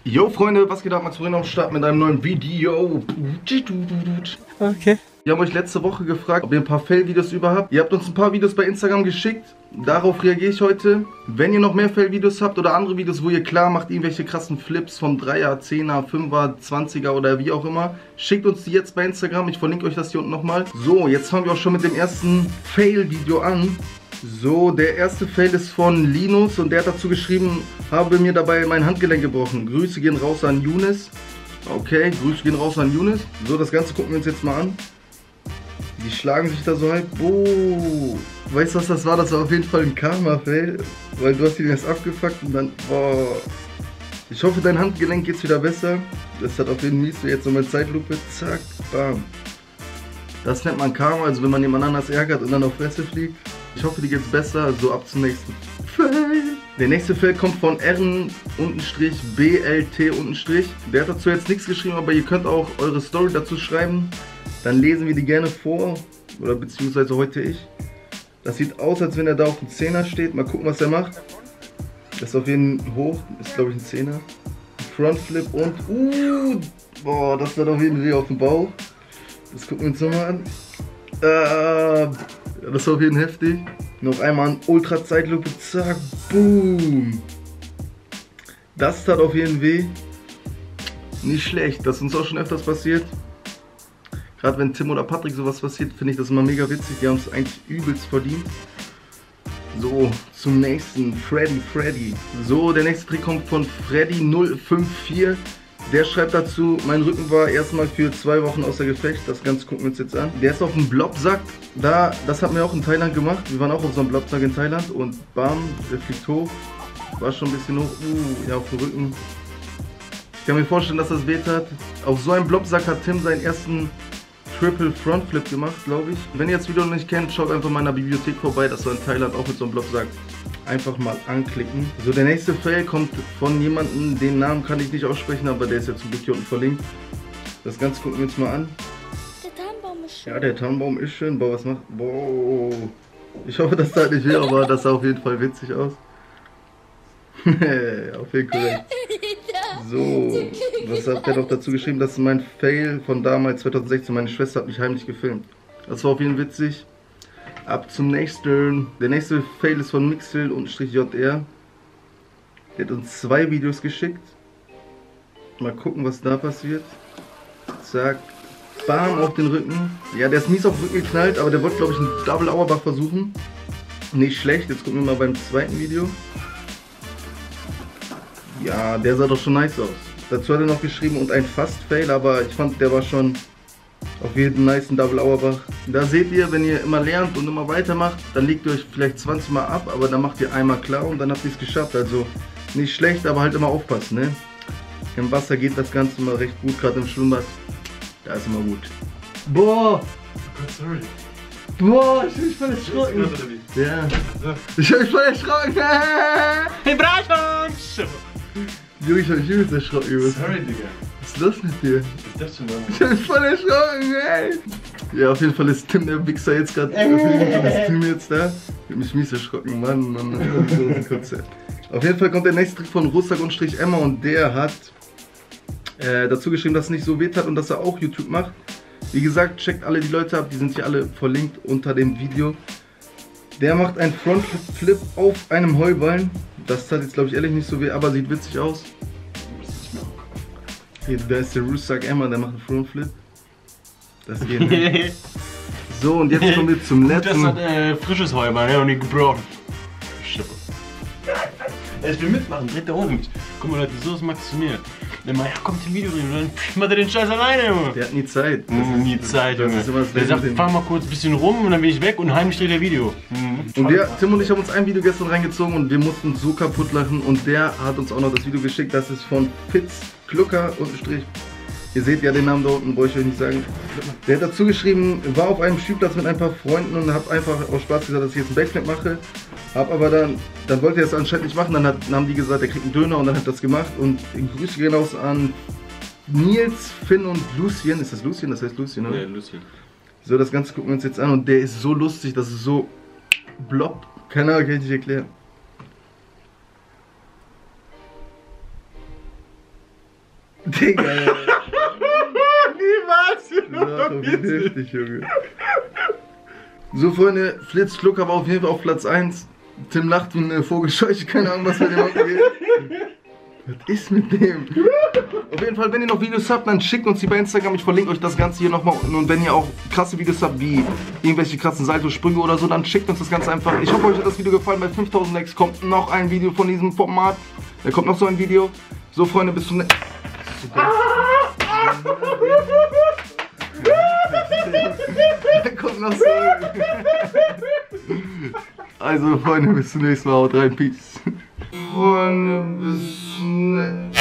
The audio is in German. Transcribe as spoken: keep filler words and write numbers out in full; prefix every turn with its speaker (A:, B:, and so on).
A: Yo Freunde, was geht ab? Max Moreno am Start mit einem neuen Video.
B: Okay.
A: Wir haben euch letzte Woche gefragt, ob ihr ein paar Fail-Videos über habt. Ihr habt uns ein paar Videos bei Instagram geschickt. Darauf reagiere ich heute. Wenn ihr noch mehr Fail-Videos habt oder andere Videos, wo ihr klar macht, irgendwelche krassen Flips vom Dreier, Zehner, Fünfer, Zwanziger oder wie auch immer, schickt uns die jetzt bei Instagram. Ich verlinke euch das hier unten nochmal. So, jetzt fangen wir auch schon mit dem ersten Fail-Video an. So, der erste Fail ist von Linus und der hat dazu geschrieben, habe mir dabei mein Handgelenk gebrochen. Grüße gehen raus an Younes. Okay, Grüße gehen raus an Younes. So, das Ganze gucken wir uns jetzt mal an. Die schlagen sich da so halb. Oh, weißt du, was das war? Das war auf jeden Fall ein Karma-Fail, weil du hast ihn erst abgefuckt und dann, boah. Ich hoffe, dein Handgelenk geht's wieder besser. Das hat auf jeden Fall mies. Jetzt nochmal Zeitlupe. Zack, bam. Das nennt man Karma, also wenn man jemand anders ärgert und dann auf Fresse fliegt. Ich hoffe, dir geht's besser, also ab zum nächsten Fail. Der nächste Fail kommt von R-B L T-. Der hat dazu jetzt nichts geschrieben, aber ihr könnt auch eure Story dazu schreiben. Dann lesen wir die gerne vor, oder beziehungsweise heute ich. Das sieht aus, als wenn er da auf dem Zehner steht. Mal gucken, was er macht. Das ist auf jeden Fall hoch, ist glaube ich ein Zehner. Frontflip und, uh, boah, das hat auf jeden Fall auf dem Bauch. Das gucken wir uns nochmal an. Äh, das ist auf jeden Fall heftig. Noch einmal ein Ultra-Zeitlupe, zack, boom. Das tat auf jeden Fall nicht schlecht. Das ist uns auch schon öfters passiert. Gerade wenn Tim oder Patrick sowas passiert, finde ich das immer mega witzig. Die haben es eigentlich übelst verdient. So, zum nächsten. Freddy, Freddy. So, der nächste Trick kommt von Freddy null fünf vier. Der schreibt dazu, mein Rücken war erstmal für zwei Wochen außer Gefecht. Das Ganze gucken wir uns jetzt an. Der ist auf dem Blobsack. Da, das haben wir auch in Thailand gemacht. Wir waren auch auf so einem Blobsack in Thailand. Und bam, der fliegt hoch. War schon ein bisschen hoch. Uh, ja, auf dem Rücken. Ich kann mir vorstellen, dass das weht hat. Auf so einem Blobsack hat Tim seinen ersten Triple Front Flip gemacht, glaube ich. Wenn ihr das Video noch nicht kennt, schaut einfach mal in der Bibliothek vorbei. Das war in Thailand auch mit so einem Blobsack. Einfach mal anklicken. So, der nächste Fail kommt von jemandem, den Namen kann ich nicht aussprechen, aber der ist jetzt zum Glück hier unten verlinkt. Das Ganze gucken wir uns mal an.
C: Der Tannenbaum ist schön.
A: Ja, der Tannenbaum ist schön. Boah, was macht... Boah. Ich hoffe, das tat nicht weh, aber das sah auf jeden Fall witzig aus. Auf jeden Fall. So, was hat der noch dazu geschrieben? Das ist mein Fail von damals, zwanzig sechzehn. Meine Schwester hat mich heimlich gefilmt. Das war auf jeden Fall witzig. Ab zum nächsten. Der nächste Fail ist von Mixel-J R. Der hat uns zwei Videos geschickt. Mal gucken, was da passiert. Zack. Bam, auf den Rücken. Ja, der ist mies auf den Rücken geknallt, aber der wollte, glaube ich, einen Double Auerbach versuchen. Nicht schlecht. Jetzt gucken wir mal beim zweiten Video. Ja, der sah doch schon nice aus. Dazu hat er noch geschrieben und ein Fast-Fail, aber ich fand, der war schon auf jeden nice Double Auerbach. Da seht ihr, wenn ihr immer lernt und immer weitermacht, dann legt ihr euch vielleicht zwanzig Mal ab, aber dann macht ihr einmal klar und dann habt ihr es geschafft. Also nicht schlecht, aber halt immer aufpassen, ne? Im Wasser geht das Ganze immer recht gut, gerade im Schwimmbad. Da ist immer gut. Boah!
B: Sorry.
A: Boah, ich bin voll erschrocken. Ja. Ich bin voll erschrocken.
B: Überraschung!
A: Junge, ich hab mich übelst erschrocken.
B: Sorry, Digga.
A: Was ist los mit dir?
B: Was ist das schon, Mann?
A: Ich hab mich voll erschrocken, ey. Ja, auf jeden Fall ist Tim der Wichser jetzt gerade. Ist Tim jetzt da? Ich hab mich mies erschrocken, Mann, Mann. Konzert. Auf jeden Fall kommt der nächste Trick von Russag-Emma und der hat äh, dazu geschrieben, dass es nicht so weh hat und dass er auch YouTube macht. Wie gesagt, checkt alle die Leute ab, die sind hier alle verlinkt unter dem Video. Der macht einen Frontflip auf einem Heuballen. Das tat jetzt, glaube ich, ehrlich nicht so weh, aber sieht witzig aus. Hier, da ist der Russag-Emma, der macht einen Frontflip. Das geht nicht. So, und jetzt kommen wir zum letzten.
B: Das hat äh, frisches Heu, Mann, ja, und nicht gebrochen. Schippe. Ich will mitmachen, dreht da oben. Guck mal, Leute, so ist Max zu mir. Der mal, ja, kommt im Video drin und dann macht er den Scheiß alleine, Junge.
A: Der hat nie Zeit.
B: Das ist nie Zeit, Junge. Der sagt, fahr mal kurz ein bisschen rum und dann bin ich weg und heimlich dreht der Video. Mhm.
A: Und wir, Tim und ich haben uns ein Video gestern reingezogen und wir mussten uns so kaputt lachen und der hat uns auch noch das Video geschickt, das ist von Fitz Klucker unterstrich. Ihr seht ja den Namen da unten, brauche ich euch nicht sagen. Der hat dazu geschrieben, war auf einem Spielplatz mit ein paar Freunden und habe einfach aus Spaß gesagt, dass ich jetzt einen Backflip mache. Hab aber dann, dann wollte er es anscheinend nicht machen, dann, hat, dann haben die gesagt, er kriegt einen Döner und dann hat er das gemacht. Und Grüße gehen raus an Nils, Finn und Lucien. Ist das Lucien? Das heißt Lucien, oder?
B: Ja, Lucien.
A: So, das Ganze gucken wir uns jetzt an und der ist so lustig, das ist so blob. Keine Ahnung, kann ich nicht erklären. Digga, ja.
B: Niemals,
A: Junge. Wie heftig, Junge. So, Freunde, Flitz Schlucker war auf jeden Fall auf Platz eins. Tim lacht wie eine Vogelscheuche, keine Ahnung, was bei dem abgeht. Was ist mit dem? Auf jeden Fall, wenn ihr noch Videos habt, dann schickt uns die bei Instagram. Ich verlinke euch das Ganze hier nochmal. Und wenn ihr auch krasse Videos habt, wie irgendwelche krassen Salto-Sprünge oder so, dann schickt uns das Ganze einfach. Ich hoffe, euch hat das Video gefallen. Bei fünftausend Likes kommt noch ein Video von diesem Format. Da kommt noch so ein Video. So, Freunde, bis zum nächsten Mal. Da kommt noch so. Also, Freunde, bis zum nächsten Mal. Haut rein. Peace. Freunde, bis zum nächsten Mal.